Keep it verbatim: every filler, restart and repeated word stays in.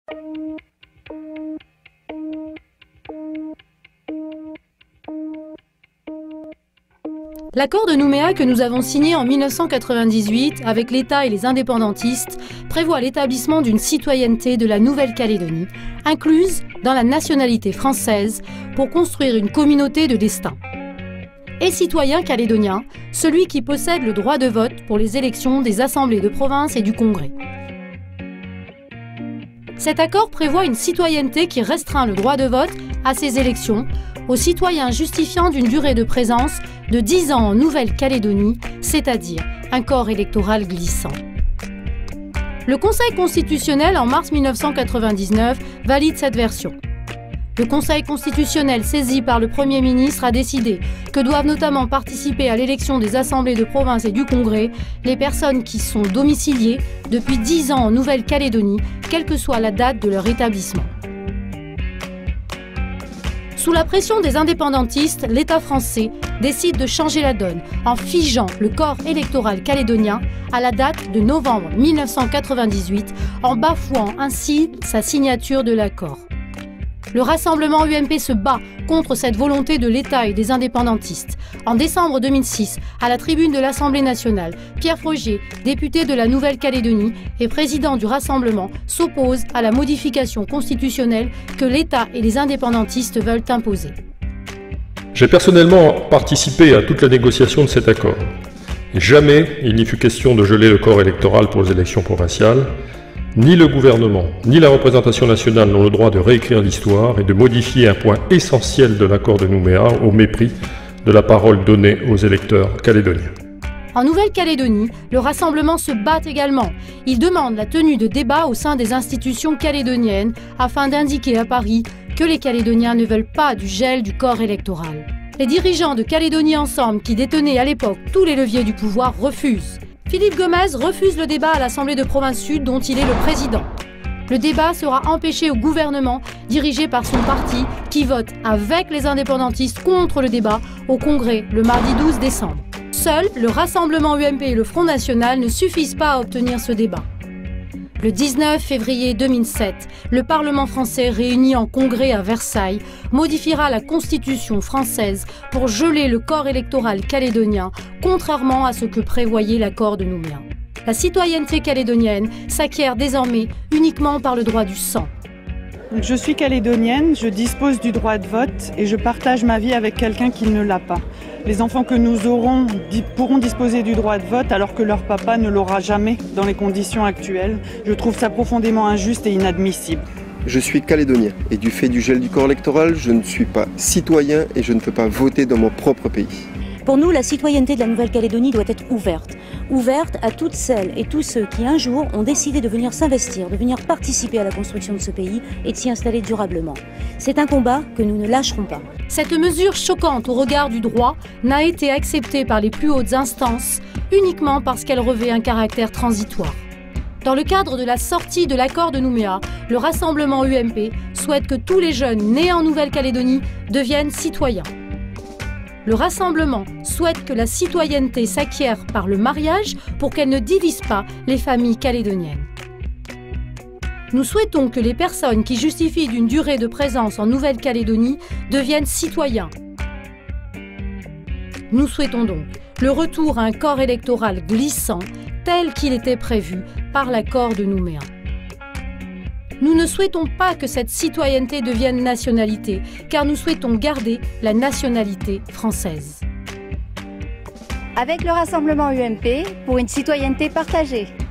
L'accord de Nouméa que nous avons signé en mille neuf cent quatre-vingt-dix-huit avec l'État et les indépendantistes prévoit l'établissement d'une citoyenneté de la Nouvelle-Calédonie, incluse dans la nationalité française, pour construire une communauté de destin. Et citoyen calédonien, celui qui possède le droit de vote pour les élections des assemblées de province et du Congrès. Cet accord prévoit une citoyenneté qui restreint le droit de vote à ces élections aux citoyens justifiant d'une durée de présence de dix ans en Nouvelle-Calédonie, c'est-à-dire un corps électoral glissant. Le Conseil constitutionnel, en mars mille neuf cent quatre-vingt-dix-neuf, valide cette version. Le Conseil constitutionnel, saisi par le Premier ministre, a décidé que doivent notamment participer à l'élection des assemblées de province et du Congrès les personnes qui sont domiciliées depuis dix ans en Nouvelle-Calédonie, quelle que soit la date de leur établissement. Sous la pression des indépendantistes, l'État français décide de changer la donne en figeant le corps électoral calédonien à la date de novembre mille neuf cent quatre-vingt-dix-huit, en bafouant ainsi sa signature de l'accord. Le Rassemblement U M P se bat contre cette volonté de l'État et des indépendantistes. En décembre deux mille six, à la tribune de l'Assemblée nationale, Pierre Frogier, député de la Nouvelle-Calédonie et président du Rassemblement, s'oppose à la modification constitutionnelle que l'État et les indépendantistes veulent imposer. J'ai personnellement participé à toute la négociation de cet accord. Jamais il n'y fut question de geler le corps électoral pour les élections provinciales. Ni le gouvernement, ni la représentation nationale n'ont le droit de réécrire l'histoire et de modifier un point essentiel de l'accord de Nouméa au mépris de la parole donnée aux électeurs calédoniens. En Nouvelle-Calédonie, le Rassemblement se bat également. Il demande la tenue de débats au sein des institutions calédoniennes afin d'indiquer à Paris que les Calédoniens ne veulent pas du gel du corps électoral. Les dirigeants de Calédonie Ensemble, qui détenaient à l'époque tous les leviers du pouvoir, refusent. Philippe Gomez refuse le débat à l'Assemblée de province Sud dont il est le président. Le débat sera empêché au gouvernement dirigé par son parti qui vote avec les indépendantistes contre le débat au Congrès le mardi douze décembre. Seuls le Rassemblement U M P et le Front National ne suffisent pas à obtenir ce débat. Le dix-neuf février deux mille sept, le Parlement français réuni en congrès à Versailles modifiera la Constitution française pour geler le corps électoral calédonien, contrairement à ce que prévoyait l'accord de Nouméa. La citoyenneté calédonienne s'acquiert désormais uniquement par le droit du sang. Je suis calédonienne, je dispose du droit de vote et je partage ma vie avec quelqu'un qui ne l'a pas. Les enfants que nous aurons pourront disposer du droit de vote alors que leur papa ne l'aura jamais dans les conditions actuelles. Je trouve ça profondément injuste et inadmissible. Je suis calédonien et du fait du gel du corps électoral, je ne suis pas citoyen et je ne peux pas voter dans mon propre pays. Pour nous, la citoyenneté de la Nouvelle-Calédonie doit être ouverte. Ouverte à toutes celles et tous ceux qui, un jour, ont décidé de venir s'investir, de venir participer à la construction de ce pays et de s'y installer durablement. C'est un combat que nous ne lâcherons pas. Cette mesure choquante au regard du droit n'a été acceptée par les plus hautes instances uniquement parce qu'elle revêt un caractère transitoire. Dans le cadre de la sortie de l'accord de Nouméa, le Rassemblement U M P souhaite que tous les jeunes nés en Nouvelle-Calédonie deviennent citoyens. Le Rassemblement souhaite que la citoyenneté s'acquiert par le mariage pour qu'elle ne divise pas les familles calédoniennes. Nous souhaitons que les personnes qui justifient d'une durée de présence en Nouvelle-Calédonie deviennent citoyens. Nous souhaitons donc le retour à un corps électoral glissant tel qu'il était prévu par l'accord de Nouméa. Nous ne souhaitons pas que cette citoyenneté devienne nationalité, car nous souhaitons garder la nationalité française. Avec le Rassemblement U M P pour une citoyenneté partagée.